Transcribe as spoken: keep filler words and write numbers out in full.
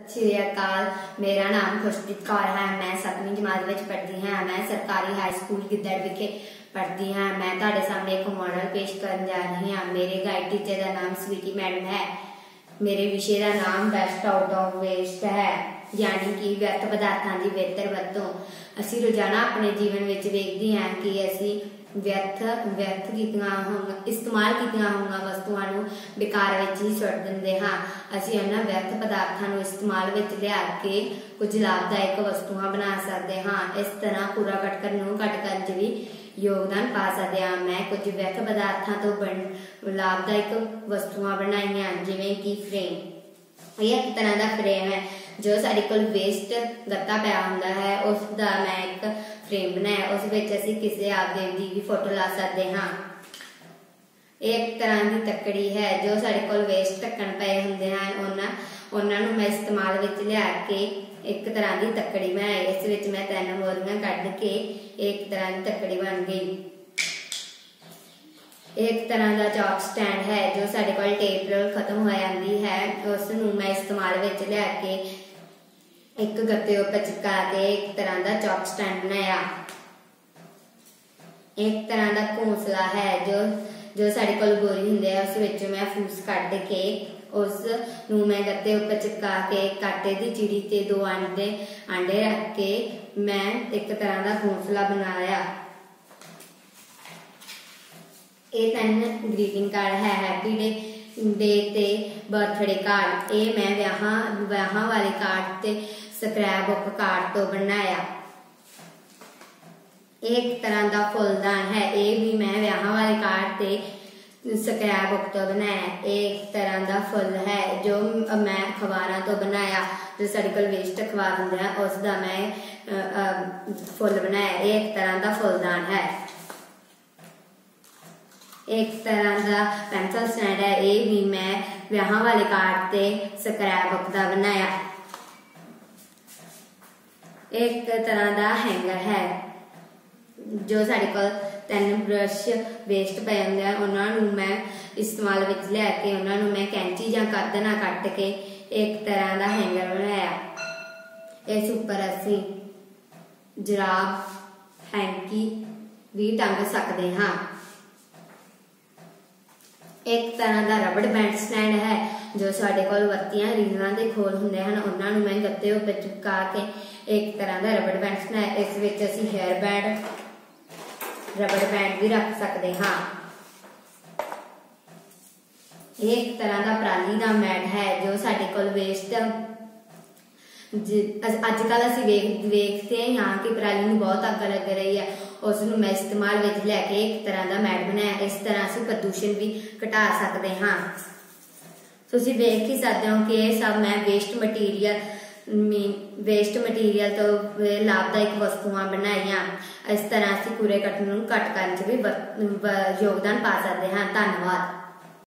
श्री अकाल। मेरा नाम खुशप्रीत कौर है। मैं सतवीं जमात में पढ़ती हाँ। मैं सरकारी हाई स्कूल गिद्दड़ विखे पढ़ती हाँ। मैं तुहाडे सामने एक मॉडल पेश करन जा रही हाँ। मेरे गाइड टीचर का नाम स्वीटी मैडम है। मेरे विषय का नाम बेस्ट आउट ऑफ वेस्ट है, यानी कि व्यर्थ पदार्थों की बेहतर वरतों। असी रोजाना अपने जीवन में वेखते हैं कि असी व्यर्थ व्यर्थ कीतियां होंगे इस्तेमाल कीतियां होंगे वस्तुओं को बेकार विच ही सुट दिंदे हाँ। असी उन्हां व्यर्थ पदार्थों को इस्तेमाल विच लिया के कुछ लाभदायक वस्तुआं बना सकते हाँ। इस तरह कूड़ा करकट नूं घट करन च भी योगदान पा सकते हैं। मैं कुछ व्यर्थ पदार्थों तो बन लाभदायक वस्तुआं बनाईयां, जिवें कि फ्रेम। यह एक तरह का फ्रेम है जो साडे कोल वेस्ट गत्ता पिया हुंदा है, उसका मैं एक फ्रेम बनाया। उस विच असीं किसी आप देव दी भी फोटो ला सकते हाँ। एक तरह की तकड़ी है जो साडे कोल वेस्ट ढक्कन पए हुंदे हैं, उन्हां उन्हां नूं मैं इस्तेमाल विच लिया के एक तरह की तकड़ी बनाई। इस विच मैं तीन मोरियां कढ के एक तरह की तकड़ी बन गई। एक तरह का चौक स्टैंड है जो साडे कोल टेप रोल खत्म हो जाती है, उस नूं मैं इस्तेमाल विच लिया के एक गत्ते उपर चिपका के एक तरह का चौक स्टैंड बनाया। एक तरह का घोंसला है जो जो साडे कोल बोरी हुंदी है, उस विच मैं फूस कढ के उस नूं मैं गत्ते उपर चिपका के काटे की चिड़ी ते दो अंडे अंडे रख के मैं एक तरह का घोंसला बनाया। ये तीन ग्रीटिंग कार्ड है। हैप्पी डे डे ते बर्थडे कार्ड। ये मैं विआहां विआहां वाले कार्ड ते स्क्रैप बुक कार्ड तो बनाया। एक तरह का फुलदान है, ये भी मैं विआहां वाले कार्ड ते स्क्रैप बुक तो बनाया। एक तरह का फुल है जो मैं अखबारां तो बनाया, जो साडे कोल वेस्ट अखबार हुंदा है उसका मैं फुल बनाया। एक तरह का फुलदान है। एक तरह का पेंसिल स्टैंड है, ये भी मैं विआहां वाले कार्ड ते स्क्रैप बुक का बनाया। एक तरह का हैंगर है जो साडे कोल तीन ब्रश वेस्ट पे हुंदे हैं, उन्हां नूं मैं इस्तेमाल विच लिया के उन्हां नूं मैं कैंची जां कद नाल कट के एक तरह का हैंगर बनाया। इस उपर असीं जुराब हैंकी भी टंग सकते हाँ। एक तरह का रबड़ बैंड स्टैंड है जो साडे कोल वरतियां रीलां दे खोल हुंदे हन, उन्हां नूं मैं गत्ते उपर चिपका के एक तरह का रबड़ बैंड स्टैंड। इस विच असीं हेयर बैंड रबड़ बैंड भी रख सकते हाँ। एक तरह का पराली का मैट है जो साडे कोल वेस्ट अजकल असीं वेख वेखते हैं कि पराली नूं बहुत अग लग रही है, उस नूं मैं इस्तेमाल विच लैके एक तरह का मैट बनाया। इस तरह असीं प्रदूषण भी घटा सकते हाँ। तुसीं वेख ही सकते हो कि यह सब मैं वेस्ट मटीरियल वेस्ट मटीरियल तो लाभदायक वस्तुआं बनाईयां। इस तरह असीं कूड़े कट्ट नूं घट करन च भी योगदान पा सकते हाँ। धन्नवाद।